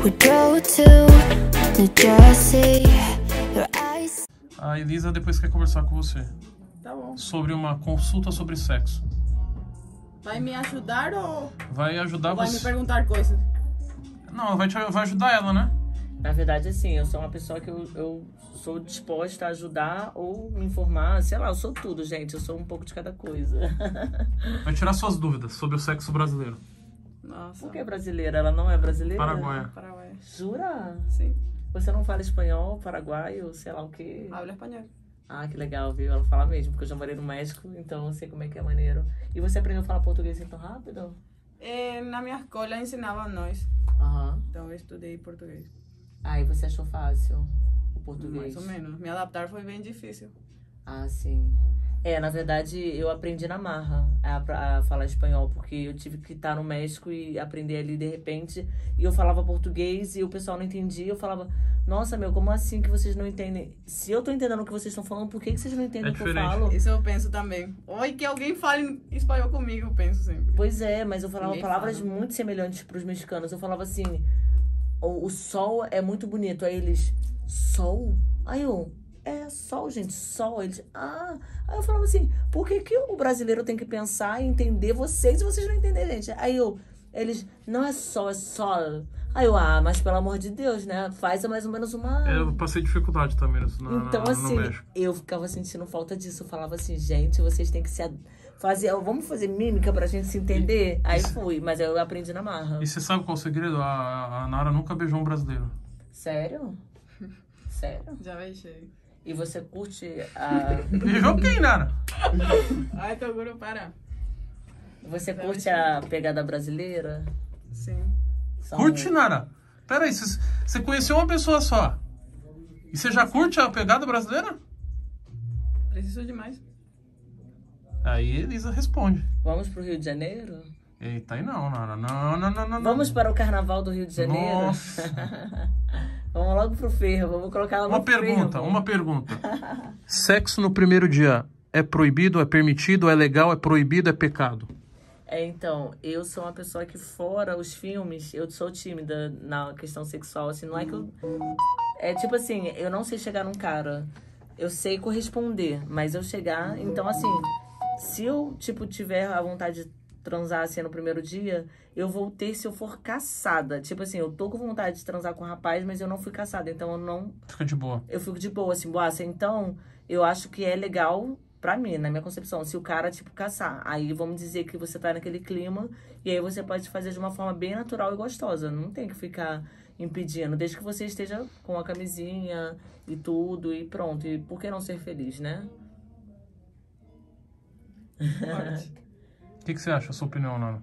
We drove to New Jersey. Your eyes. A Elisa depois quer conversar com você. Tá bom. Sobre uma consulta sobre sexo. Vai me ajudar ou Vai ajudar vai me você. perguntar coisas? Não, vai ajudar ela, né? Na verdade, assim, eu sou uma pessoa que eu sou disposta a ajudar ou me informar. Sei lá, eu sou tudo, gente. Eu sou um pouco de cada coisa. Vai tirar suas dúvidas sobre o sexo brasileiro. Nossa. Por que brasileira? Ela não é brasileira? Paraguaia. Paraguai. Jura? Sim. Você não fala espanhol, paraguaio, sei lá o quê? Habla espanhol. Ah, que legal, viu? Ela fala mesmo, porque eu já morei no México, então eu sei como é que é maneiro. E você aprendeu a falar português assim tão rápido? Na minha escola ensinavam nós. Aham. Então eu estudei português. Ah, e você achou fácil o português? Mais ou menos. Me adaptar foi bem difícil. Ah, sim. Na verdade, eu aprendi na marra a falar espanhol, porque eu tive que estar no México e aprender ali de repente. E eu falava português e o pessoal não entendia. Eu falava, nossa, meu, como assim que vocês não entendem? Se eu tô entendendo o que vocês estão falando, por que vocês não entendem o que eu diferente. falo? Isso eu penso também. Oi, que alguém fale espanhol comigo, eu penso sempre. Pois é, mas eu falava Ninguém palavras fala. muito semelhantes pros mexicanos. Eu falava assim, o sol é muito bonito. Aí eles, sol? Aí eu, sol, gente, sol. Eles, Aí eu falava assim, por que que o brasileiro tem que pensar e entender vocês e vocês não entendem, gente? Aí eles, não é sol, é sol. Aí eu, mas pelo amor de Deus, né? Faz mais ou menos uma... Eu passei dificuldade também Então, no assim, México. eu ficava sentindo falta disso. Eu falava assim, gente, vocês têm que se fazer... Vamos fazer mímica pra gente se entender? Aí fui, mas eu aprendi na marra. E você sabe qual é o segredo? A Nara nunca beijou um brasileiro. Sério? Sério? Já beijei. E você curte a... Beijou quem, Nara? Ai, tô guru, para. Você curte a pegada brasileira? Sim. Curte, Nara? Pera aí, você conheceu uma pessoa só. E você já curte a pegada brasileira? Preciso demais. Aí Elisa responde. Vamos pro Rio de Janeiro? Eita, aí não, Nara. Não. Vamos para o Carnaval do Rio de Janeiro? Nossa. Vamos logo pro ferro, vamos colocar ela no Uma pergunta. Sexo no primeiro dia é proibido, é permitido, é legal, é proibido, é pecado? Então, eu sou uma pessoa que fora os filmes, eu sou tímida na questão sexual, assim, não é que eu... É tipo assim, eu não sei chegar num cara, eu sei corresponder, mas eu chegar, então assim, se eu, tipo, tiver a vontade de transar, assim, no primeiro dia, eu vou ter se eu for caçada. Tipo assim, eu tô com vontade de transar com um rapaz, mas eu não fui caçada, então eu não... Fica de boa. Eu fico de boa, assim, boa. Então, eu acho que é legal pra mim, na minha concepção, se o cara, tipo, caçar. Aí vamos dizer que você tá naquele clima e aí você pode fazer de uma forma bem natural e gostosa. Não tem que ficar impedindo, desde que você esteja com a camisinha e tudo e pronto. E por que não ser feliz, né? O que você acha, a sua opinião, Nara?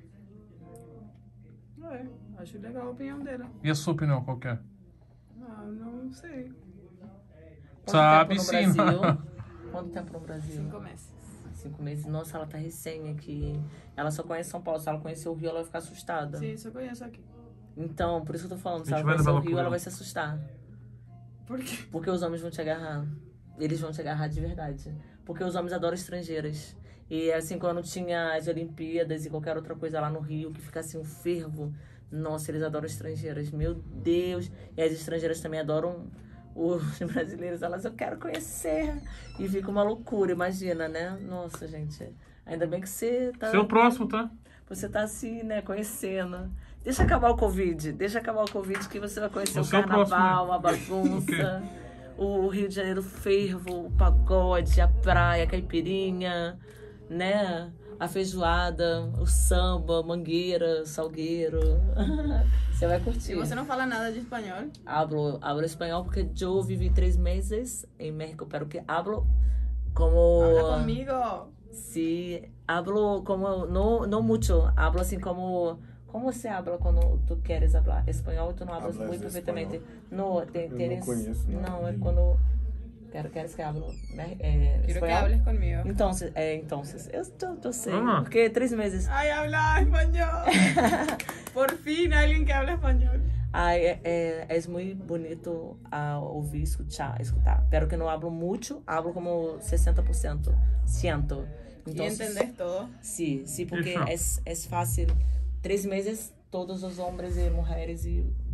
Acho legal a opinião dela. E a sua opinião, qual que é? Não sei. Sabe tempo no sim. Brasil? Quanto tempo no Brasil? 5 meses. 5 meses. Nossa, ela tá recém aqui. Ela só conhece São Paulo. Se ela conhecer o Rio, ela vai ficar assustada. Sim, só conheço aqui. Então, por isso que eu tô falando. Se A ela gente vai conhecer o levar ela Rio, pro ela Rio. vai se assustar. Por quê? Porque os homens vão te agarrar. Eles vão te agarrar de verdade. Porque os homens adoram estrangeiras. E assim, quando tinha as Olimpíadas e qualquer outra coisa lá no Rio, que fica assim um fervo. Nossa, eles adoram estrangeiras. Meu Deus. E as estrangeiras também adoram os brasileiros. Elas, eu quero conhecer. E fica uma loucura, imagina, né? Nossa, gente. Ainda bem que você tá... Seu próximo, tá? Você tá assim, né, conhecendo. Deixa acabar o Covid. Deixa acabar o Covid que você vai conhecer o carnaval, a bagunça, o Rio de Janeiro fervo, o pagode, a praia, a caipirinha, né? A feijoada, o samba, mangueira, salgueiro. Você vai curtir. E você não fala nada de espanhol? Hablo espanhol porque eu vivi 3 meses em México, pero que hablo como... Habla comigo. Sí, hablo como, no mucho, hablo assim como você habla quando tu queres hablar espanhol e tu não hablas muito perfeitamente. No, tienes, não conheço. Não, é quando queres que hablo Quero que hables comigo. Então, eu tô sei, Vamos lá. porque 3 meses. Ay, habla español. Por fin alguien que habla español. Ai, é muito bonito a ouvir, escutar, pero que não hablo muito, hablo como 60%, siento. Y entendés todo. Sí, porque Isso. é fácil. 3 meses, todos os homens e mulheres e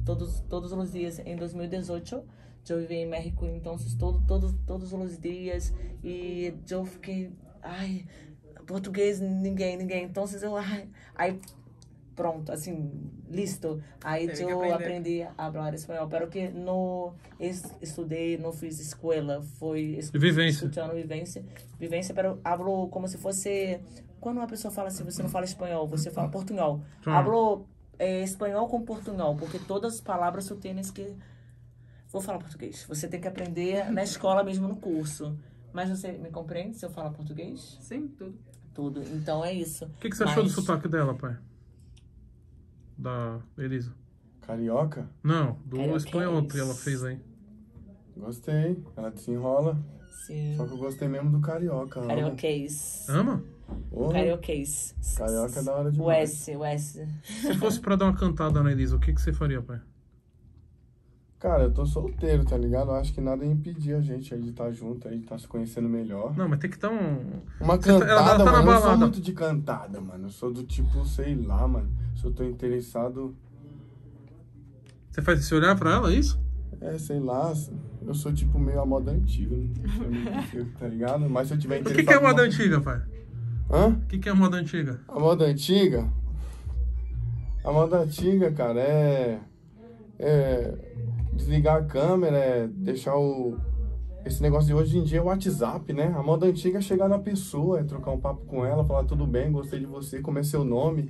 todos os dias. Em 2018, eu vivi em México, então todos os dias. E eu fiquei, ai, português, ninguém. Então, aí, pronto, assim, listo. Aí Teve que eu aprender. aprendi a falar espanhol. Pero que não estudei, não fiz escola, foi Vivência. escutando vivência, pero hablo como se fosse... Quando uma pessoa fala assim, você não fala espanhol, você fala portunhol. Tá. Hablo espanhol com portunhol, porque todas as palavras você tem que... Vou falar português. Você tem que aprender na escola mesmo, no curso. Mas você me compreende se eu falar português? Sim, tudo. Tudo. Então é isso. O que você achou do sotaque dela, pai? Da Elisa? Carioca? Não, do Carioquês. espanhol que ela fez aí. Gostei. Ela desenrola. Sim. Só que eu gostei mesmo do carioca. amo. Carioquês. Ama? Porra, Carioquês. Carioca é da hora O demais. S. Se fosse pra dar uma cantada na Elisa, o que você faria, pai? Cara, eu tô solteiro, tá ligado? Eu acho que nada ia impedir a gente aí de estar junto, aí de estar se conhecendo melhor. Não, mas tem que dar um... Uma Você tá- ela cantada, tá na mano, eu não sou balada. muito de cantada, mano. Eu sou do tipo, sei lá, mano. Se eu tô interessado, Você faz esse olhar pra ela, é isso? sei lá. Eu sou tipo meio a moda antiga, né? Tá ligado? Mas se eu tiver O interessado... que é a moda numa- antiga, pai? Hã? O que é a moda antiga? A moda antiga? A moda antiga, cara, é desligar a câmera, é deixar o... Esse negócio de hoje em dia é o WhatsApp, né? A moda antiga é chegar na pessoa, é trocar um papo com ela, falar tudo bem, gostei de você, como é seu nome,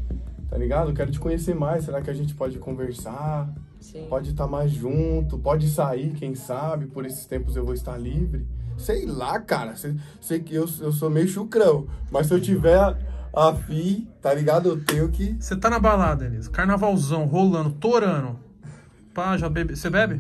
tá ligado? Quero te conhecer mais, será que a gente pode conversar? Sim. Pode estar mais junto, pode sair, quem sabe, por esses tempos eu vou estar livre. Sei lá, cara, sei que eu sou meio chucrão, mas se eu tiver a fim, tá ligado? Eu tenho que... Você tá na balada, Elisa, carnavalzão, rolando, torando. Pá, já bebe... Você bebe?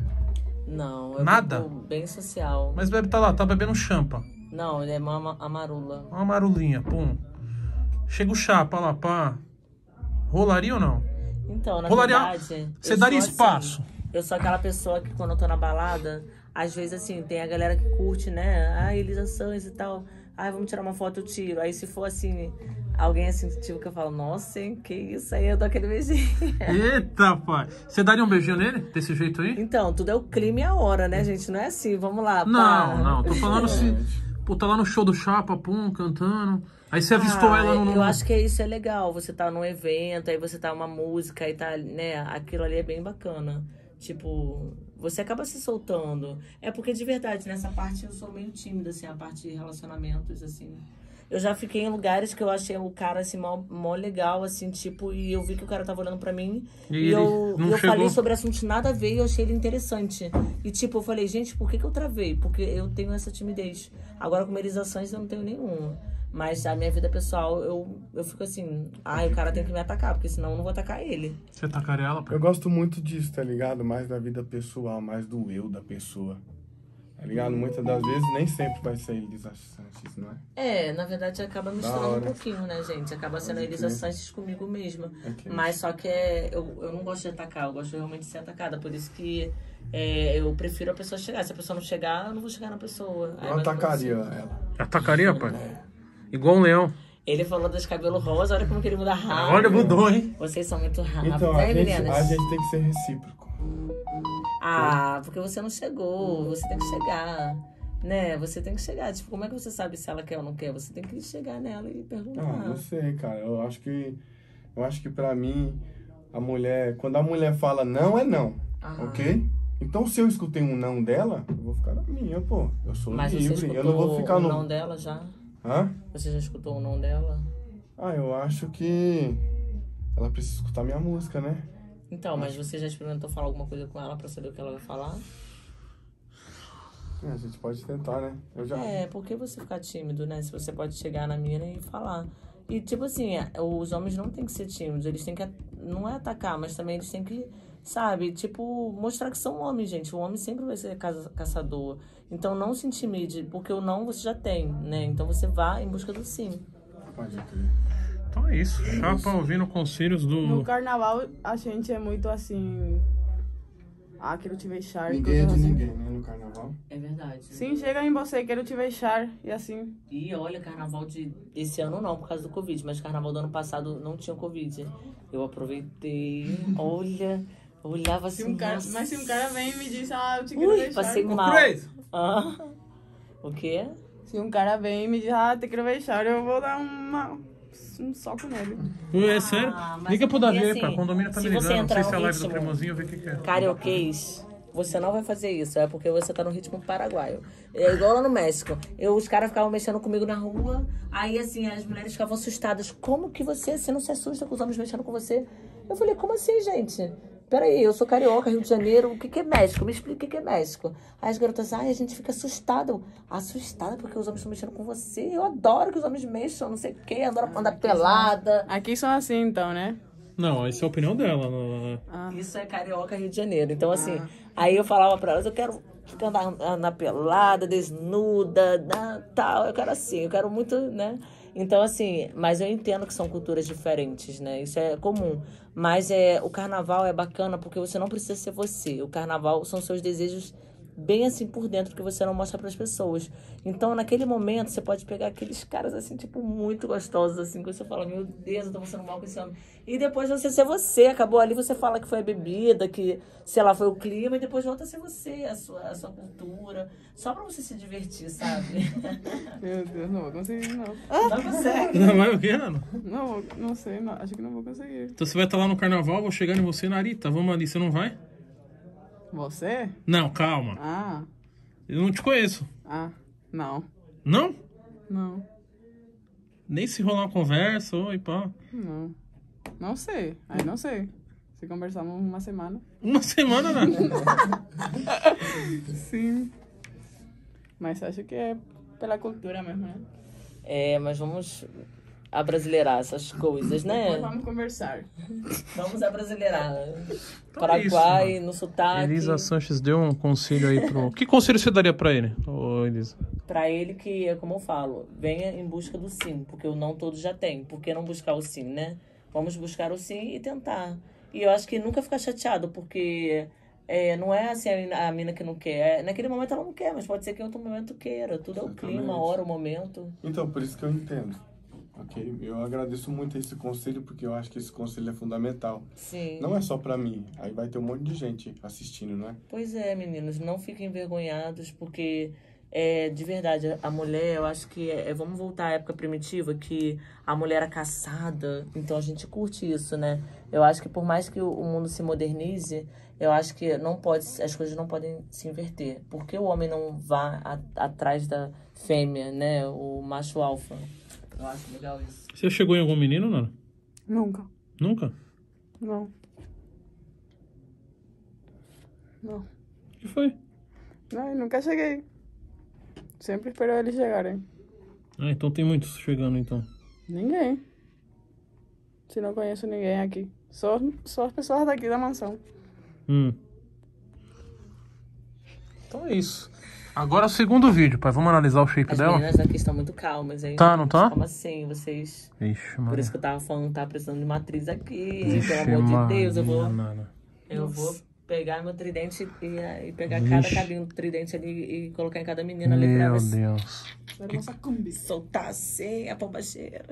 Não, eu Nada? fico bem social. Mas bebe, tá lá, tá bebendo champa. Não, ele é uma amarula. Uma marulinha, pum. Chega o chapa lá, pá. Rolaria ou não? Então, na Rolaria- verdade... Você eu daria sou espaço? assim, eu sou aquela pessoa que quando eu tô na balada, às vezes assim, tem a galera que curte, né? Ah, Elisa Sanz e tal. Ah, vamos tirar uma foto, eu tiro. Aí se for assim, alguém assim, tipo, que eu falo, nossa, hein, que isso aí, eu dou aquele beijinho. Eita, pai. Você daria um beijinho nele? Desse jeito aí? Então, tudo é o clima e a hora, né, gente? Não é assim, vamos lá. Não, pá. não. Tô falando se... Pô, tá lá no show do Chapa, pum, cantando. Aí você avistou ela no... Eu acho que isso é legal. Você tá num evento, aí você tá uma música, aí tá, né? Aquilo ali é bem bacana. Tipo, você acaba se soltando. É porque, de verdade, nessa parte eu sou meio tímida, assim, a parte de relacionamentos, assim. Eu já fiquei em lugares que eu achei o cara, assim, mó legal, assim, tipo, e eu vi que o cara tava olhando pra mim. E E ele eu não chegou? falei sobre assuntos nada a ver e eu achei ele interessante. E, tipo, eu falei, gente, por que eu travei? Porque eu tenho essa timidez. Agora, com merizações, eu não tenho nenhuma. Mas a minha vida pessoal, eu fico assim, o cara tem que me atacar, porque senão eu não vou atacar ele. Você tacaria ela, pai? Eu gosto muito disso, tá ligado? Mais da vida pessoal, mais do eu da pessoa. Tá ligado? Muitas das vezes nem sempre vai ser Elisa Sanches, não é? Na verdade acaba misturando hora. um pouquinho, né, gente? Acaba sendo a Pode Elisa crer. Sanches comigo mesma. Ok. Mas só que eu não gosto de atacar, eu gosto realmente de ser atacada. Por isso que eu prefiro a pessoa chegar. Se a pessoa não chegar, eu não vou chegar na pessoa. Aí Eu vai atacaria acontecer. ela. Atacaria, pai? Igual um leão. Ele falou dos cabelos rosa, olha como que ele muda rápido. Olha, mudou, hein? Vocês são muito rápidos, Então, né, a meninas? gente tem que ser recíproco. Porque você não chegou, você tem que chegar. Né? Você tem que chegar. Tipo, como é que você sabe se ela quer ou não quer? Você tem que chegar nela e perguntar. Não sei, cara. Eu acho que pra mim, quando a mulher fala não, é não. Aham. Ok? Então, se eu escutei um não dela, eu vou ficar na minha, pô. Eu sou Mas você livre. escutou Eu não vou ficar o no... não dela já? Hã? Você já escutou o não dela? Eu acho que ela precisa escutar minha música, né? Então, mas você já experimentou falar alguma coisa com ela pra saber o que ela vai falar? A gente pode tentar, né? Eu já... Por que você ficar tímido, né? Se você pode chegar na mina e falar. E, tipo assim, os homens não tem que ser tímidos. Eles têm que, não é atacar, mas também eles têm que, sabe? Tipo, mostrar que são homens, gente. O homem sempre vai ser caçador. Então, não se intimide, porque o não você já tem, né? Então, você vá em busca do sim. Pode crer. Então é isso. Chapa ouvindo conselhos No do... carnaval, a gente é muito assim... quero te beijar. Ninguém é coisas de assim. ninguém, né? No carnaval. É verdade. Sim, chega em você, quero te beijar. E assim. E olha, carnaval desse ano não, por causa do Covid. Mas carnaval do ano passado não tinha Covid. Eu aproveitei, olha... Eu olhava Se assim, um cara, nossa. mas se um cara vem e me diz, eu te quero Ui, beijar. passei Ô, mal. Crazy! Ah. O quê? Se um cara vem e me diz, te quero beijar, eu vou dar um soco nele. É sério? mas Liga pro porque, Davi, assim, pá. O condomínio tá me se você ligando. Não sei entrar se é no a live do ritmo- Cremosinho, ver o que é. Carioquês, você não vai fazer isso. É porque você tá no ritmo paraguaio. É igual lá no México. Os caras ficavam mexendo comigo na rua. Aí, assim, as mulheres ficavam assustadas. Como que você não se assusta com os homens mexendo com você? Eu falei, como assim, gente? Peraí, eu sou carioca, Rio de Janeiro. O que é México? Me explica o que é México. Aí as garotas, a gente fica assustada. Assustada porque os homens estão mexendo com você. Eu adoro que os homens mexam, não sei o quê. Andar pelada. Aqui são assim, então, né? Não, essa é a opinião dela. Isso é carioca, Rio de Janeiro. Então, assim, aí eu falava pra elas, eu quero ficar na pelada, desnuda, tal. Eu quero assim, eu quero muito, né? Então, assim, mas eu entendo que são culturas diferentes, né? Isso é comum. Mas o carnaval é bacana porque você não precisa ser você. O carnaval são seus desejos bem assim por dentro que você não mostra pras pessoas. Então, naquele momento, você pode pegar aqueles caras, assim, tipo, muito gostosos, assim, que você fala, meu Deus, eu tô passando mal com esse homem. E depois você ser você, acabou ali, você fala que foi a bebida, que, sei lá, foi o clima, e depois volta a ser você, a sua cultura, só pra você se divertir, sabe? Meu Deus, não vou conseguir, não. Não consegue. Não vai o quê, Nano? Não sei, não, acho que não vou conseguir. Então você vai estar lá no carnaval, vou chegar em você, Narita, vamos ali, você não vai? Você? Não, calma. Ah, Eu não te conheço. não. Não? Não, Nem se rolar uma conversa, oi, pá. não. Não sei, aí não sei. Se conversarmos uma semana. Uma semana, Nano. Sim. Mas acho que é pela cultura mesmo, né? Mas vamos abrasileirar essas coisas, né? Depois vamos conversar. Vamos abrasileirar. Então Paraguai, é isso, no sotaque. Elisa Sanches deu um conselho aí pro... Que conselho você daria pra ele, ô Elisa? Pra ele que, é como eu falo, venha em busca do sim, porque o não todos já tem. Por que não buscar o sim, né? Vamos buscar o sim e tentar. E eu acho que nunca ficar chateado, porque não é assim a mina que não quer. Naquele momento ela não quer, mas pode ser que em outro momento queira. Tudo é o clima, a hora, o momento. Então, por isso que eu entendo. Ok? Eu agradeço muito esse conselho, porque eu acho que esse conselho é fundamental. Sim. Não é só pra mim. Aí vai ter um monte de gente assistindo, não é? Pois é, meninos, não fiquem envergonhados, porque de verdade, a mulher, eu acho que vamos voltar à época primitiva, que a mulher era caçada, então a gente curte isso, né? Eu acho que por mais que o mundo se modernize, eu acho que as coisas não podem se inverter. Por que o homem não vá atrás da fêmea, né? O macho alfa. Eu acho legal isso. Você chegou em algum menino, Nano? Nunca. Nunca? Não. Não. O que foi? Não, eu nunca cheguei. Sempre espero eles chegarem. Ah, então tem muitos chegando, então. Ninguém. Se não conheço ninguém aqui. Só as pessoas daqui da mansão. Então é isso. Agora o segundo vídeo, pai. Vamos analisar o shape As dela? meninas aqui estão muito calmas, hein? Tá, não tá? Como assim? Vocês... Ixi, Por mano. isso que eu tava falando, tá precisando de uma atriz aqui. Vixe, Pelo amor de Deus, Maria, eu vou pegar meu tridente e pegar Vixe. cada cabinho do tridente ali e colocar em cada menina ali pra Meu ver se Deus. Era nossa Kombi. soltar assim a pombageira.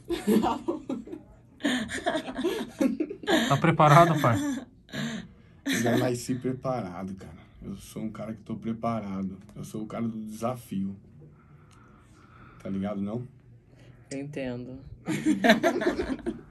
Tá preparado, pai? Eu já nasci preparado, cara. Eu sou um cara que tô preparado. Eu sou o cara do desafio. Tá ligado, não? Eu entendo.